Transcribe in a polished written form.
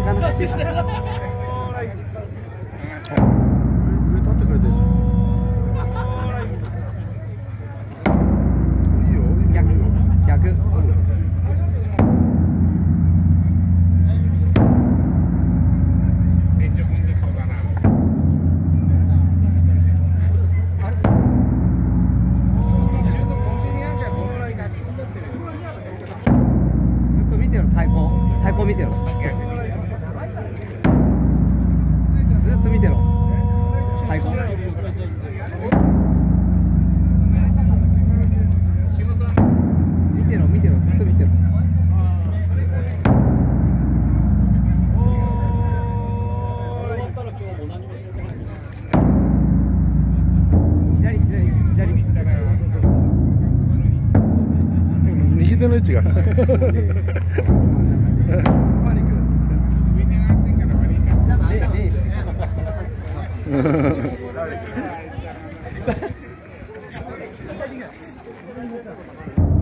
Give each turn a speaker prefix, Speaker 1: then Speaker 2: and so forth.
Speaker 1: かなかついてる。
Speaker 2: 上立ってくれてる。いいよ、いいよ。
Speaker 1: 逆。ずっと見てろ、太鼓見てろ。ずっと見てろ、太鼓。見てろ、ずっと見てろ。左。
Speaker 2: 右手の位置がパニックです。